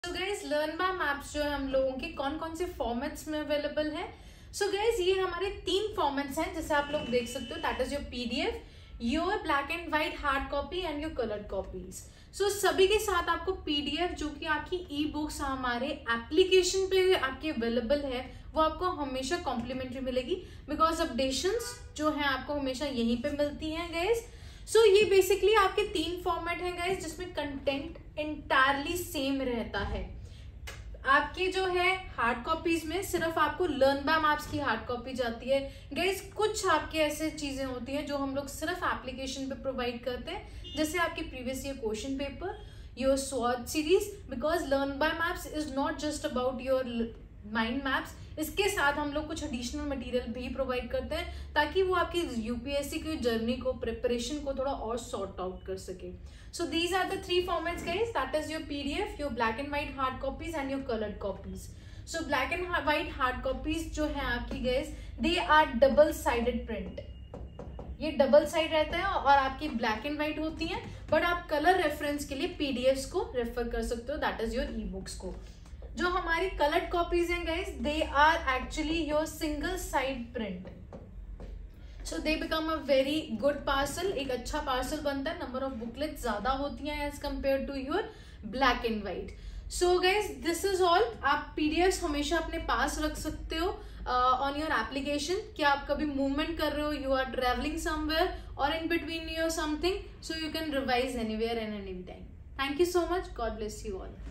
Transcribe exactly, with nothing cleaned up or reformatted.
So guys learn by maps जो है हम लोगों के कौन कौन से फॉर्मेट्स में अवेलेबल है। सो so गाइज ये हमारे तीन फॉर्मेट्स हैं जैसे आप लोग देख सकते हो, that is your PDF, your black and white hard copy and your coloured copies. So सभी के साथ आपको पीडीएफ जो कि आपकी ई बुक्स हमारे एप्लीकेशन पे आपके अवेलेबल है वो आपको हमेशा कॉम्प्लीमेंट्री मिलेगी, बिकॉज अपडेशंस जो है आपको हमेशा यहीं पे मिलती हैं गाइज। सो so, ये बेसिकली आपके तीन फॉर्मेट हैं गाइज जिसमें कंटेंट एंटायरली सेम रहता है। आपके जो है हार्ड कॉपीज में सिर्फ आपको लर्न बाय मैप्स की हार्ड कॉपी जाती है गाइज। कुछ आपके ऐसे चीजें होती हैं जो हम लोग सिर्फ एप्लीकेशन पे प्रोवाइड करते हैं, जैसे आपके previous year question paper, your swot series, because learn by maps is not just about your mind maps, इसके साथ हम लोग कुछ एडिशनल मटेरियल भी प्रोवाइड करते हैं ताकि वो आपकी यूपीएससी की जर्नी को, प्रिपरेशन को थोड़ा और सॉर्ट आउट कर सके। So these are the three formats guys, that is your PDF, your black and white hard copies and your coloured copies. So black and white hard copies जो है आपकी guys, they are double sided print, ये double side रहता है और आपकी black and white होती हैं, बट आप कलर रेफरेंस के लिए पीडीएफ को रेफर कर सकते हो, that is your e books को। जो हमारी कलर्ड कॉपीज हैं guys, they are actually your single side print, so they become a very good parcel, एक अच्छा पार्सल बनता है, नंबर ऑफ बुकलेट ज्यादा होती हैं as compare to your black and white. So guys this is all. आप PDF हमेशा अपने पास रख सकते हो ऑन योर एप्लीकेशन, कि आप कभी मूवमेंट कर रहे हो, यू आर ट्रेवलिंग समवेयर और in between your something, so you can revise anywhere and any time. Thank you so much, God bless you all.